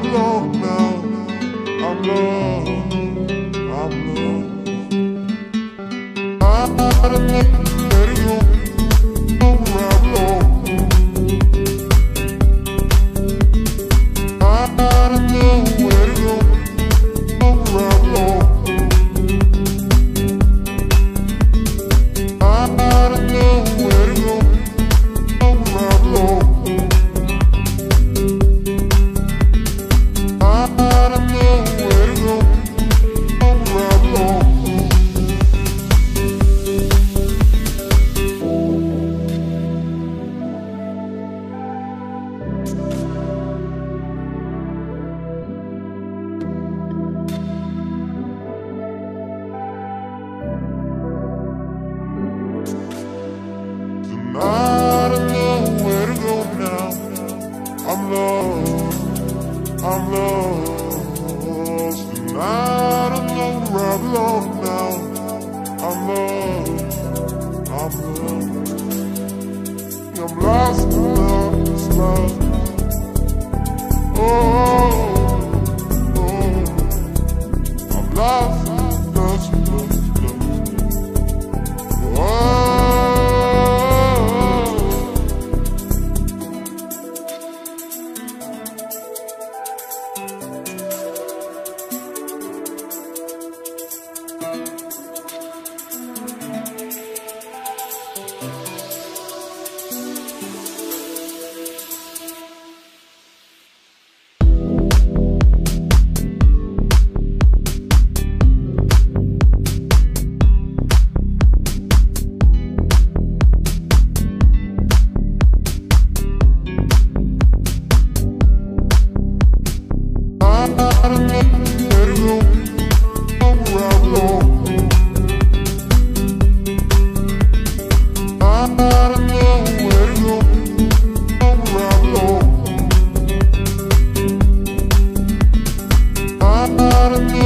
alone now. I'm lost, I'm lost. I don't know where to go, where I'm lost. I don't know where to go, where I'm lost. I don't know where to go, where I'm lost. I don't know where to go now. I'm lost, I'm lost. And I don't know where I belong now. I'm lost, I'm lost, I'm lost. Oh, I'm lost, lost, lost, lost. Oh. I don't know where to go, where I belong. I don't know where to go, where I belong. I don't know.